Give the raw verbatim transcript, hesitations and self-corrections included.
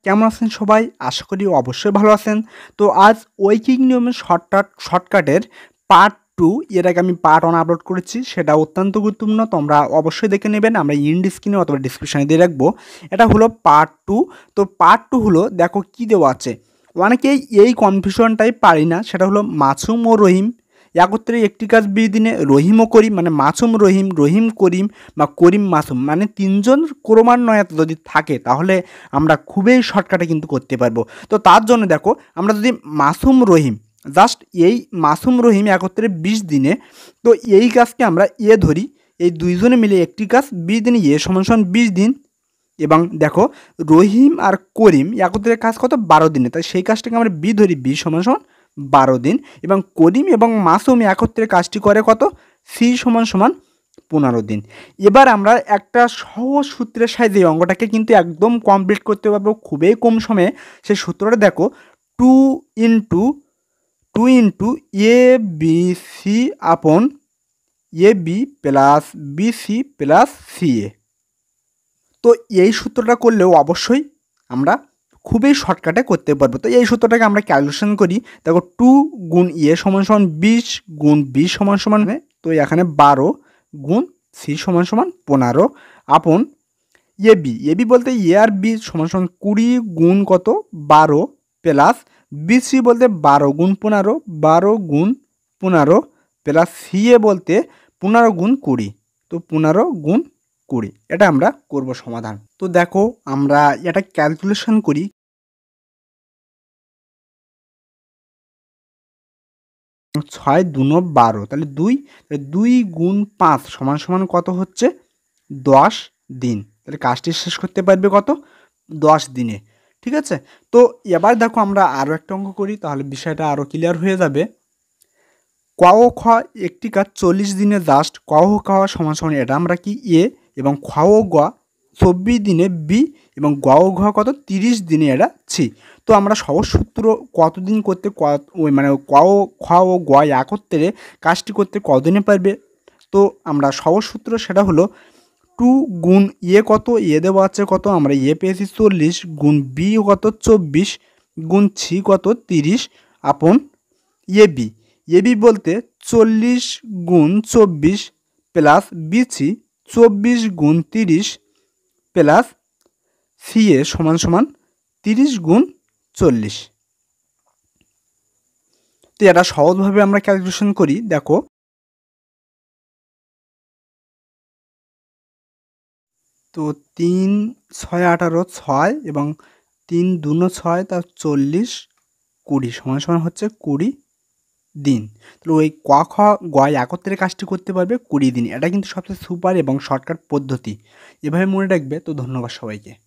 কেমন আছেন সবাই? আশা করি অবশ্যই ভালো আছেন। তো আজ ওইকিক নিয়মের শর্টকাট শর্টকাটের পার্ট টু এর আগে আমি পার্ট ওয়ান আপলোড করেছি, সেটা অত্যন্ত গুরুত্বপূর্ণ। তোমরা অবশ্যই দেখে নেবেন, আমরা ইন্ড স্ক্রিনে অথবা ডিসক্রিপশনে দিয়ে রাখবো। এটা হলো পার্ট টু। তো পার্ট টু হলো, দেখো কী দেওয়া আছে। অনেকেই এই কনফিউশনটাই পারি না, সেটা হলো মাসুম ও রহিম একত্রে একটি কাজ বিশ দিনে রহিম ও করিম, মানে মাসুম রহিম, রহিম করিম বা করিম মাসুম, মানে তিনজন ক্রমান্বয়ে যদি থাকে তাহলে আমরা খুবই শর্টকাটে কিন্তু করতে পারবো। তো তার জন্য দেখো, আমরা যদি মাসুম রহিম, জাস্ট এই মাসুম রহিম একত্রে বিশ দিনে, তো এই কাজকে আমরা এ ধরি, এই দুইজনে মিলে একটি কাজ বিশ দিনে এ সমান সমান বিশ দিন। এবং দেখো রহিম আর করিম একত্রে কাজ কত? বারো দিনে, তাই সেই কাজটাকে আমরা বি ধরি, বি সমান সমান বারো দিন। এবং করিম এবং মাসুম একত্রে কাজটি করে কত? সি সমান সমান পনেরো দিন। এবার আমরা একটা সহজ সূত্রের সাহায্যে এই অঙ্কটাকে কিন্তু একদম কমপ্লিট করতে পারবো খুবই কম সময়ে। সেই সূত্রটা দেখো, two into two into A B C আপন A B plus B C plus C A. তো এই সূত্রটা করলেও অবশ্যই আমরা খুবই শর্টকাটে করতে পারবো। তো এই সূত্রটাকে আমরা ক্যালকুলেশন করি। দেখো, টু গুণ এ সমান সমান বিশ গুণ বি সমান সমান, তো এখানে বারো গুণ সি সমান সমান পনেরো আপন এ বি। এ বি বলতে এ আর বি সমান সমান কুড়ি গুণ কত? বারো প্লাস বি সি বলতে বারো গুণ পনেরো, বারো গুণ পনেরো প্লাস সি এ বলতে পনেরো গুণ কুড়ি, তো পনেরো গুণ কুড়ি। এটা আমরা করব সমাধান। তো দেখো আমরা এটা ক্যালকুলেশন করি। ছয় দুনো বারো, তাহলে দুই, তাহলে দুই গুণ পাঁচ সমান সমান কত হচ্ছে? দশ দিন। তাহলে কাজটি শেষ করতে পারবে কত? দশ দিনে। ঠিক আছে। তো এবার দেখো আমরা আরও একটা অঙ্ক করি, তাহলে বিষয়টা আরও ক্লিয়ার হয়ে যাবে। ক ও খ একটি কাজ চল্লিশ দিনে জাস্ট, ক ও খ সমান সমান এটা আমরা কি এ, এবং খ ও গ চব্বিশ দিনে বি, এবং গ ও ঘ কত? তিরিশ দিনে এটা সি। তো আমরা সহজ সূত্র কতদিন করতে ওই মানে ক ও খ ও গ একত্রে কাজটি করতে কতদিনে পারবে? তো আমরা সহজ সূত্র সেটা হলো টু গুণ এ কত? এ দেওয়া আছে কত? আমরা এ পেয়েছি চল্লিশ, গুণ বি কত? চব্বিশ, গুণ সি কত? তিরিশ আপন এ বি। এ বি বলতে চল্লিশ গুণ চব্বিশ প্লাস বিসি চব্বিশ গুণ তিরিশ প্লাস সি এ সমান সমান তিরিশ গুণ চল্লিশ। তো এটা সহজভাবে আমরা ক্যালকুলেশন করি। দেখো, তো তিন ছয় আঠারো, ছয় এবং তিন দুনো ছয়, তার চল্লিশ, কুড়ি সমান সমান হচ্ছে কুড়ি দিন। তাহলে ওই ক খ গ একত্রে কাজটি করতে পারবে কুড়ি দিন। এটা কিন্তু সবচেয়ে সুপার এবং শর্টকাট পদ্ধতি, এভাবে মনে রাখবে। তো ধন্যবাদ সবাইকে।